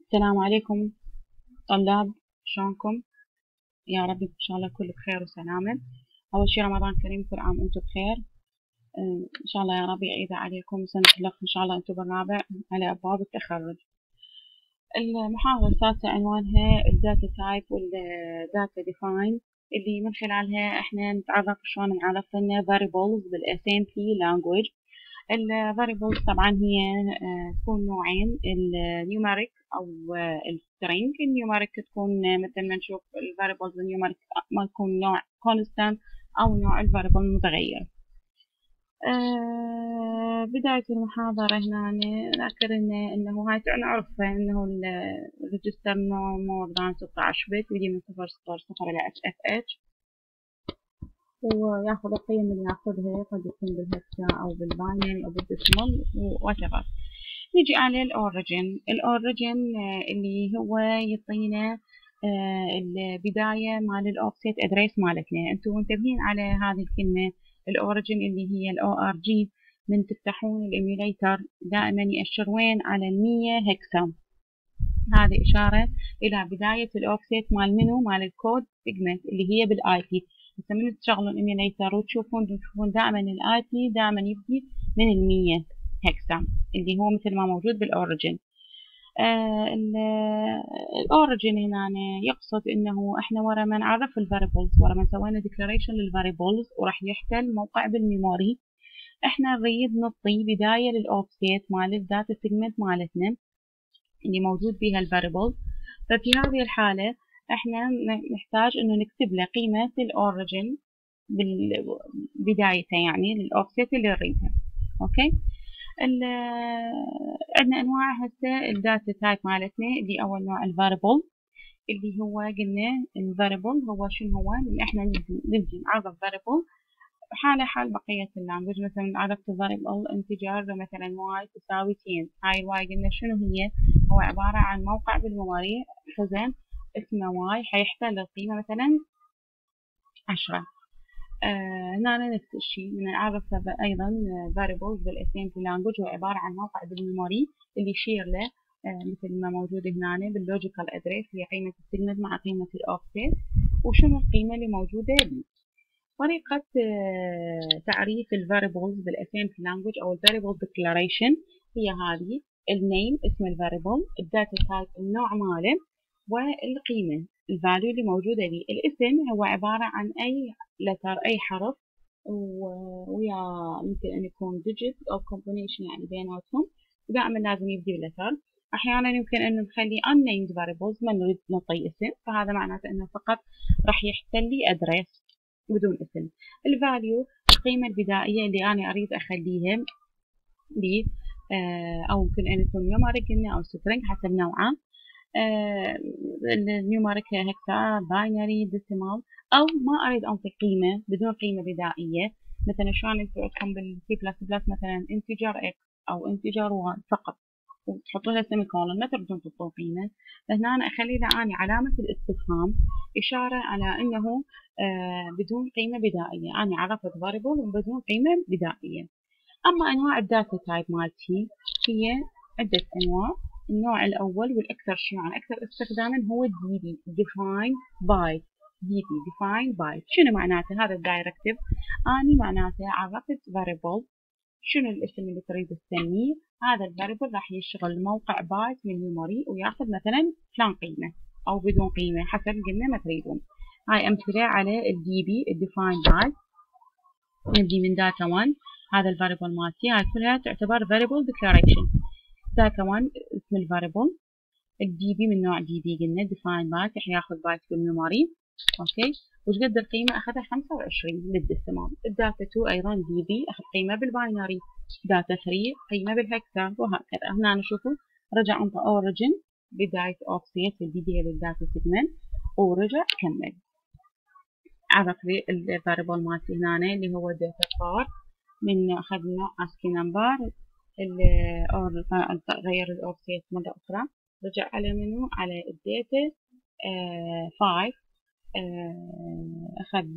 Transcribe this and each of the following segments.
السلام عليكم طلاب، شلونكم؟ يا رب إن شاء الله كل بخير وسلامة. أول شي رمضان كريم، كل عام وأنتم بخير. إن شاء الله يا رب يعيد عليكم سنة الخير إن شاء الله أنتم بالرابع على أبواب التخرج. المحاضرة السادسة عنوانها الداتا تايب والداتا ديفاين، اللي من خلالها احنا نتعرف شلون نعرف لنا variables بالSNP language. الفاريبلز طبعا هي تكون نوعين، النيوميريك او السترينج. النيوميريك تكون مثل ما نشوف الفاريبلز النيوميريك ما تكون نوع كونستانت او نوع الفاريبل متغير. بداية المحاضرة هنا نذكر انه هاي نعرف انه الريجستر نو مور ذان 16 بت، يجي من 000 الى FFH، وياخذ القيم اللي ياخذها قد يكون بالهكسا او بالباينري او بالديسمال واتيفر. نجي على الاوريجن اللي هو يعطينا البداية مال الاوفست ادريس مالتنا. انتم منتبهين على هذه الكلمة الاوريجن اللي هي الORG؟ من تفتحون الايميوليتر دائما يأشر وين؟ على 100 هكسا. هذه إشارة إلى بداية الأوفست مال منو؟ مال الكود سيجمنت اللي هي بالاي بي. هسه من تشغلون الايميوليتر وتشوفون دائما الاي بي دائما يبدي من ال100 هكسا اللي هو مثل ما موجود بالاوريجن. الاوريجن هنا يقصد انه احنا ورا ما نعرف الفاريبلز، ورا ما سوينا ديكلاريشن للفاريبلز وراح يحتل موقع بالميموري، احنا نريد نعطي بداية للاوفست مال الداتا سيجمنت مالتنا اللي موجود بها الفاريبل. ففي هذه الحالة احنا نحتاج انه نكتب له قيمة الاوريجن بدايته، يعني للاوفست اللي نريدها. اوكي، عندنا انواع هسه الداتا تايب مالتنا، اللي اول نوع الفاريبل اللي هو قلنا الفاريبل هو شنو هو؟ اللي احنا نجي نعرف فاريبل حال بقية اللانجوج. مثلا عرفت فاريبل انتجر مثلا y تساوي 10، هاي الواي قلنا شنو هي؟ هو عبارة عن موقع بالميموري خزن اسمه y، حيحتل القيمة مثلا 10. هنا نفس الشيء بنعرف أيضا variables بالSNP language، هو عبارة عن موقع بالميموري اللي يشير له مثل ما موجود هنا باللوجيكال ادريس هي قيمة السيجمنت مع قيمة الاوفست وشنو القيمة اللي موجودة بيه. طريقة تعريف الفاريبلز بالSNP language أو الفاريبل declaration هي هذه: النيم اسم الفاريبل، الداتا تايب النوع ماله، والقيمة الفاليو اللي موجودة بيه. الاسم هو عبارة عن أي لتر، أي حرف، ويا ممكن أن يكون digit أو combination يعني بيناتهم، ودائما لازم يبدي بلتر. أحيانا يمكن أن نخلي unnamed variables ما نريد نعطي اسم، فهذا معناته أنه فقط راح يحتل لي address بدون اسم. الفاليو القيمة البدائية اللي أنا أريد أخليها ب أو يمكن أن يكون نيوميريك أو سترينج حسب نوعه. النيوميريك هكسا، باينري، ديسيمال، أو ما أريد أنطي قيمة بدون قيمة بدائية. مثلا شلون انتم عندكم بالسي بلس بلس مثلا انتجر اكس أو انتجر واي فقط وتحطوا لها سيمي كولن، ما تريدون تحطوا قيمة. فهنا أنا أخلي له أني علامة الاستفهام إشارة على أنه بدون قيمة بدائية، أنا عرفت variable وبدون قيمة بدائية. أما أنواع الداتا تايب مالتي هي عدة أنواع. النوع الأول والأكثر شيوعا أكثر استخداما هو DB define by. DB define by شنو معناته؟ هذا الدايركتيف أني معناته عرفت variable، شنو الاسم اللي تريد تسميه؟ هذا الفاريبل راح يشغل موقع بايت من الميموري وياخذ مثلا فلان قيمة أو بدون قيمة حسب قلنا ما تريدون. هاي أمثلة على الدي بي الديفاين باي. نبدي من داتا 1، هذا الفاريبل مالتي، هاي كلها تعتبر variable declaration. داتا 1 اسم الفاريبل، الدي بي من نوع دي بي قلنا define بايت راح ياخذ بايت بالميموري. اوكي، وش قد القيمة؟ أخذها 25 للديسيمال. الداتا 2 أيضا دي بي أخذ قيمة بالباينري. داتا 3 قيمة بالهكسا، وهكذا. هنا نشوفوا رجع انطى اوريجن بداية اوفست البداية للداتا سيجمنت ورجع كمل. عرف لي الفاريبل مالتي هنا اللي هو داتا بار، من أخذنا اسكي نمبر غير الاوفست مرة أخرى، رجع على منو؟ على الداتا 5. أخذ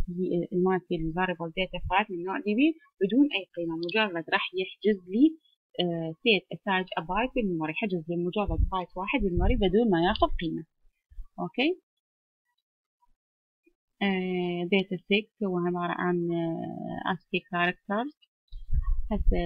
مالتي الفاريبل داتا 5 من نوع دي بي بدون أي قيمة، مجرد راح يحجز لي set aside a byte بالميموري، حجز لمجرد بايت واحد بالميموري بدون ما ياخذ قيمة. اوكي. data 6 هو عبارة عن ASCII characters. هسه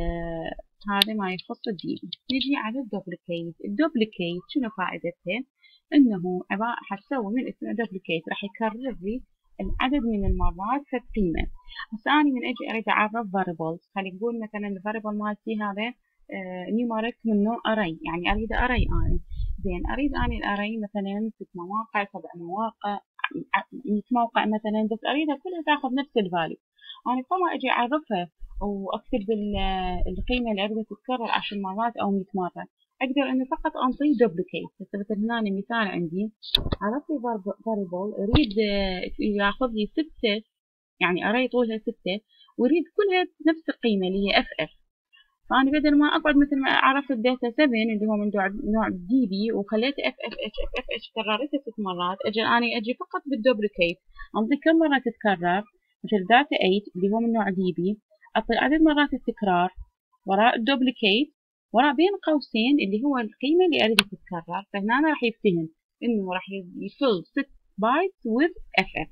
هذا ما يخص الدي. نجي على الدوبليكيت. الدوبليكيت شنو فائدتها؟ انه حتسوي من اسمه دوبليكيت راح يكرر لي العدد من المرات في القيمة. هسه أنا من أجي أريد أعرف variables، خلي نقول مثلا الفاريبل مالتي هذا نيوميريك من نوع array، يعني أريد array أنا. زين أريد أنا الأري مثلا 6 مواقع 7 مواقع 100 موقع مثلا، بس أريدها كلها تاخذ نفس الفاليو. أنا فما أجي أعرفها وأكتب القيمة اللي أريدها تتكرر 10 مرات أو 100 مرة، أقدر إنه فقط أنطيه دوبليكيت. هسه مثل هنا مثال عندي عرفت لي فاريبل أريد ياخذ لي 6، يعني أري طولها 6 ويريد كلها نفس القيمة اللي هي FF. فأنا بدل ما أقعد مثل ما عرفت الداتا 7 اللي هو من نوع دي بي وخليت FFH كررتها 6 مرات، أجي فقط بالدوبليكيت أنطي كم مرة تتكرر، مثل داتا 8 اللي هو من نوع دي بي أعطي عدد مرات التكرار وراء الدوبليكيت وراء بين قوسين اللي هو القيمة اللي أريد تتكرر. فهنا راح يفتهم إنه راح يفل 6 بايت with FF.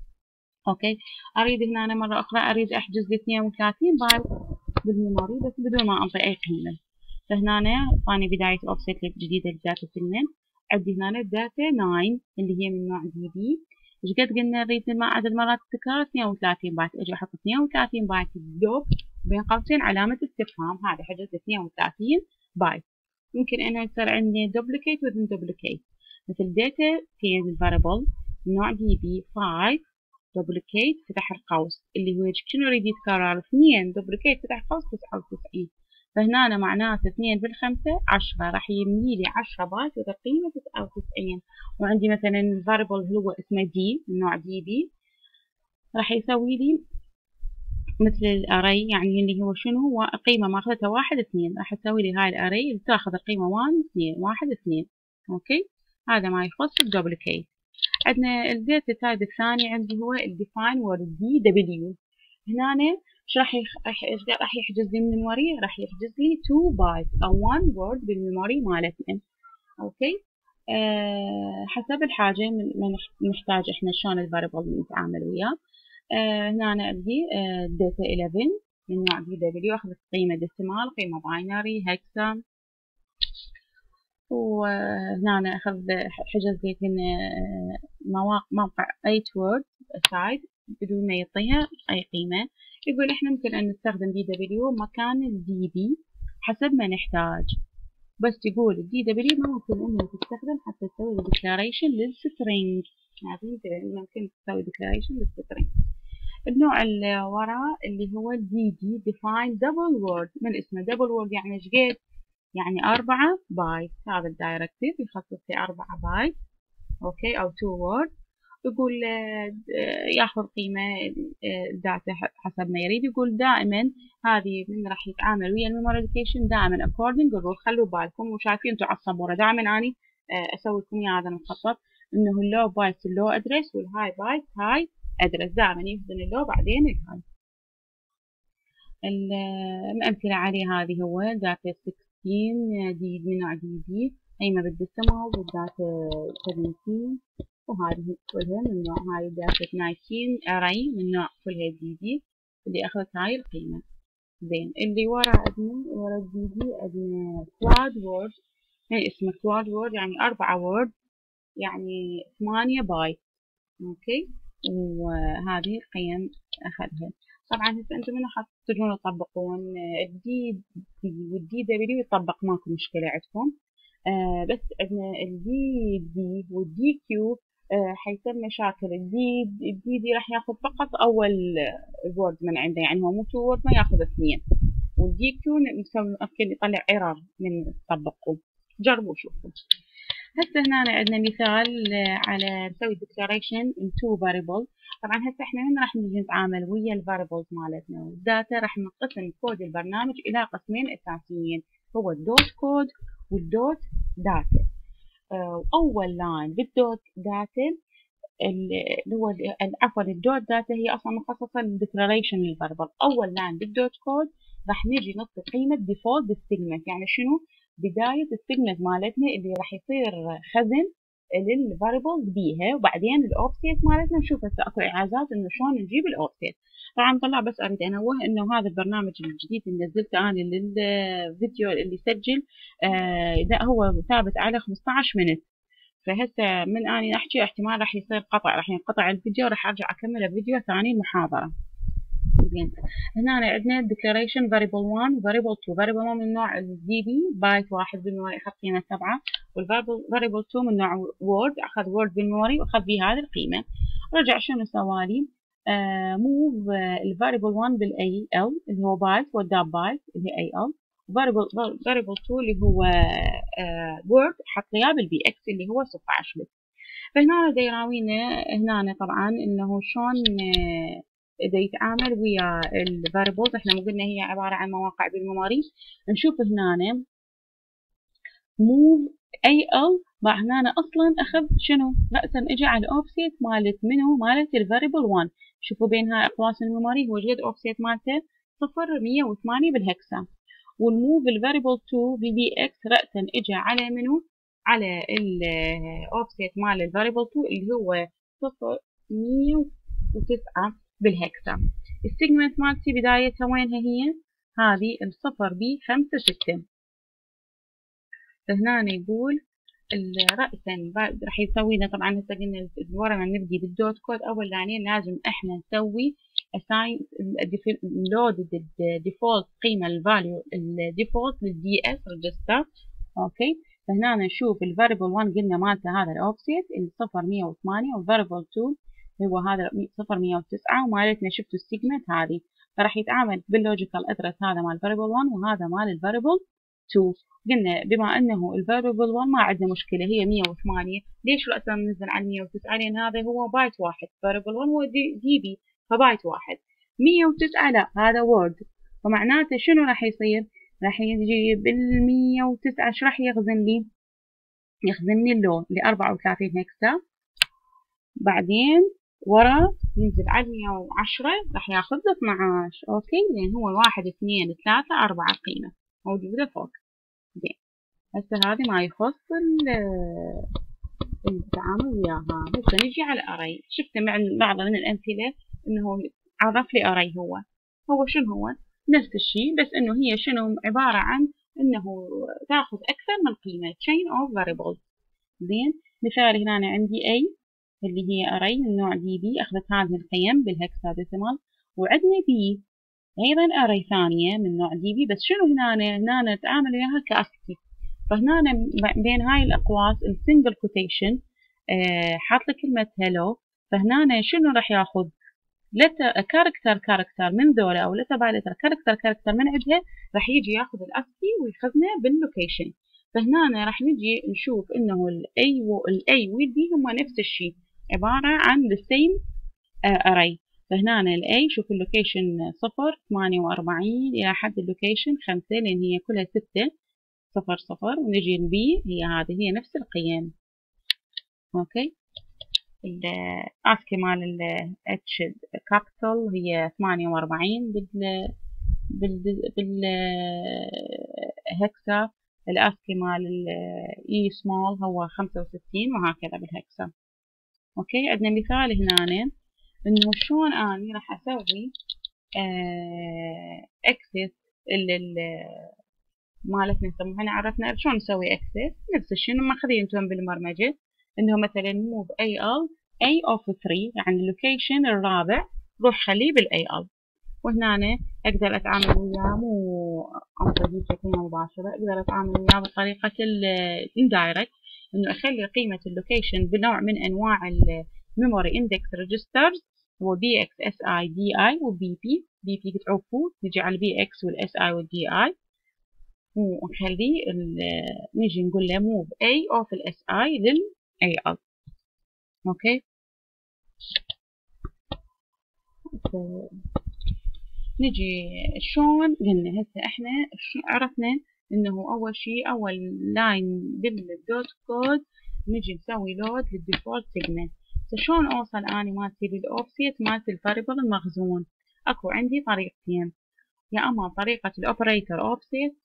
أوكي. أريد هنا أنا مرة أخرى أريد أحجز ل 32 بايت بالميموري بس بدون ما أنطي أي قيمة. فهنا أعطاني بداية أوفست جديدة للداتا سيجمنت. عندي هنا الداتا 9 اللي هي من نوع دي بي. ايش قد قلنا نريد عدد مرات التكرار 32 بايت، اجي احط 32 بايت دوب بين قوسين علامة استفهام، هذا حجز 32 بايت. ممكن انه يصير عندي دوبليكيت وذن دوبليكيت، مثل داتا 10 فاريبل من نوع دي بي 5 دوبليكيت فتح القوس اللي هو شنو يريد يتكرر 2 دوبليكيت فتح قوس 99. فهنا أنا معناته 2 بالخمسة 10 راح يملي لي 10 بايت وقيمة 99. وعندي مثلا الفاريبل اللي هو اسمه دي من نوع دي بي راح يسوي لي مثل الاري، يعني اللي هو شنو هو قيمة ماخذتها 1 2 راح تسوي لي هاي الاري اللي تاخذ القيمة 1 2 1 2. اوكي. هذا ما يخص الدوبليكيت. عندنا الداتا تايب الثاني عندي هو الديفاين وورد دي دبليو. هنا ايش راح يحجز لي من الميموري؟ راح يحجز لي 2 بايت او 1 وورد بالميموري مالتنا. اوكي. حسب الحاجه من نحتاج احنا شلون الفاريبل نتعامل وياه. هنا أنا عندي داتا 11 من نوع دي دبليو، اخذت قيمه ديسيمال قيمه باينري هكسا. وهنا أنا أخذ حجز لي موقع 8 وورد سايد بدون ما يعطيها أي قيمة. يقول إحنا ممكن أن نستخدم دي دبليو مكان الدي بي حسب ما نحتاج، بس يقول الدي دبليو ما ممكن إنه تستخدم حتى تسوي ديكلاريشن للسترينج، يعني ممكن تسوي ديكلاريشن للسترينج. النوع اللي وراه اللي هو الدي دي define double word، من اسمه double word يعني ايش قد؟ يعني 4 بايت. هذا الدايركتيف يخصص لي 4 بايت. اوكي. او 2 وورد. يقول ياخذ قيمة الداتا حسب ما يريد. يقول دائما هذه من راح يتعامل ويا الميموريزيشن دائما according الرول. خلوا بالكم وشايفين انتم على السبورة دائما اني اسوي لكم اياه هذا المخطط، انه اللو بايت اللو ادرس والهاي بايت هاي ادرس، دائما يخزن اللو بعدين الهاي. الامثلة عليه هذه هو داتا 16 دي من نوع دي بي قيمة بالديسيمال، والداتا 17 وهذه كلها من نوع هاي داتا 19 array من نوع كلها دي بي اللي أخذت هاي القيمة. زين اللي ورا عندنا ورا الدي بي عندنا كواد وورد، يعني اسمه كواد وورد يعني 4 وورد يعني 8 بايت. اوكي. وهذه القيم أخذها. طبعا هسه انتم من تجون تطبقون الدي دي والدي دبليو يطبق ماكو مشكلة عندكم. بس عندنا الدي دي والدي كيو حيصير مشاكل. الدي دي راح ياخذ فقط اول وورد من عنده، يعني هو مو 2 وورد ما ياخذ 2. والدي كيو ممكن يطلع ايرور من تطبقه. جربوا شوفوا. هسه هنا عندنا مثال على نسوي declaration in 2 variable. طبعا هسه احنا هنا راح نجي نتعامل ويا الفاريبلز مالتنا والداتا. راح نقسم كود البرنامج الى قسمين اساسيين، هو الدوت كود والدوت داتا. اول لاين بالدوت داتا اللي هو عفوا الدوت داتا هي اصلا مخصصه للديكلاريشن للفاريبل. اول لاين بالدوت كود راح نجي نعطي قيمة default بالسيجمنت. يعني شنو؟ بداية السيجمنت مالتنا اللي راح يصير خزن للفاريبلز بيها، وبعدين الاوفست مالتنا نشوف هسه اكو اعازات انه شلون نجيب الاوفست. طبعا طلع بس اريد انوه انه هذا البرنامج الجديد اللي نزلته انا للفيديو اللي سجل ده هو ثابت على 15 منت. فهسه من اني احكي احتمال راح يصير قطع، راح ينقطع الفيديو، راح ارجع اكمل فيديو ثاني المحاضرة. زين، هنا عندنا declaration variable 1 و variable 2. variable 1 من نوع الدي بي بايت واحد بالميموري اخذ قيمة 7، والvariable 2 من نوع word اخذ word بالميموري واخذ بيه هذه القيمة. رجع شنو سوالي؟ move الvariable 1 بالاي ال اللي هو بايت والداب بايت اللي هي اي ال، variable 2 اللي هو word حط لي اياه بالبي اكس اللي هو 16 بت. فهنا دا يراوينا هنا طبعا انه شلون دا يتعامل ويا الفاريبلز. احنا مو قلنا هي عبارة عن مواقع بالميموري. نشوف هنا move اي ال بقى هنا اصلا اخذ شنو؟ رأسا اجى على الاوفست مالت منو؟ مالت الفاريبل 1. شوفوا بين هاي اقواس الميموري هو جد اوفست مالته 0.108 بالهكسا. والموف الفاريبل 2 بالبي اكس رأسا اجى على منو؟ على الاوفست مال الفاريبل 2 اللي هو 0.109 بالهكسا. السيجمنت مالتي بدايتها وينها هي؟ هذه الصفر بي 5 6. فهنا يقول رأسا راح يسوي لنا طبعا هسه قلنا ورا ما نبدي بالدوت كود اول لاينين لازم احنا نسوي assign load الديفولت قيمة الفاليو الديفولت للدي اس ريجستر. اوكي، فهنا نشوف الفاريبل 1 قلنا مالته هذا الاوفست اللي 0.108 والفاريبل 2 هو هذا 0.109 ومالتنا شفتوا السيجمنت هذه. فراح يتعامل باللوجيكال ادرس هذا مال الفاريبل 1 وهذا مال الفاريبل 2. قلنا بما انه الفاريبل 1 ما عندنا مشكله هي 108. ليش رأسا ننزل على 109؟ لان هذا هو بايت واحد، فاريبل 1 هو دي بي فبايت واحد. 109 لا هذا وورد، فمعناته شنو راح يصير؟ راح يجي بال 109 ايش راح يخزن لي؟ يخزن لي اللون ل 34 هكسا، بعدين ورا ينزل على 110 راح ياخذ له 12. اوكي، لان هو 1 2 3 4 قيمه موجوده فوق. زين، هسه هذه ما يخص التعامل وياها. هسه نجي على array. شفت مع بعض من الأمثلة إنه عرف لي array هو شنو هو؟ نفس الشيء بس إنه هي شنو عبارة عن إنه تاخذ أكثر من قيمة chain of variables. زين، مثال هنا عندي A اللي هي array من نوع DB أخذت هذه القيم بالهكساديسيمال، وعندنا B أيضا array ثانية من نوع DB بس شنو هنا نتعامل وياها كأسكي. فهنا بين هاي الأقواس السنجل كوتيشن حاط لي كلمة hello. فهنا شنو راح ياخذ؟ كاركتر من ذولا أو لتبالتر كاركتر من عندها راح يجي ياخذ الأسكي ويخزنه باللوكيشن. فهنا راح نجي نشوف إنه الأي والبي هما نفس الشيء عبارة عن the same array. فهنا الأي شوف اللوكيشن 0 48 إلى حد اللوكيشن 5 لأن هي كلها 6 0 ونجي البي هي هذه هي نفس القيم. اوكي، الاسكي مال الاتش كابيتال هي 48 بال هكسا. الاسكي مال الاي سمول هو 65 وهكذا بالهكسا. اوكي، عندنا مثال هنا انه شلون اني راح اسوي اكسس مالتنا نسموها. هنا عرفنا شلون نسوي اكسس. نفس الشيء لما خذي انتم بالبرمجه انه مثلا موف اي ال اي اوف 3 يعني اللوكيشن الرابع روح خليه بالاي ال. وهنا اقدر اتعامل وياه مو عن طريق بشكل مباشره، اقدر اتعامل وياه بطريقه الاندايركت انه اخلي قيمه اللوكيشن بنوع من انواع الميموري اندكس ريجسترز هو بي اكس اس اي دي اي وبي بي. بي بي تعرفوا نجي على البي اكس والاس اي والدي اي ونخليه نجي نقول له move A of ال SI لل AL. اوكي، نجي شلون قلنا هسه احنا عرفنا انه اول شيء اول لاين بالدوت كود نجي نسوي لود للديفولت سيجمنت. شلون اوصل اني مالتي للاوفست مالت الفاريبل المخزون؟ اكو عندي طريقتين. يا اما طريقة الاوبريتور اوفست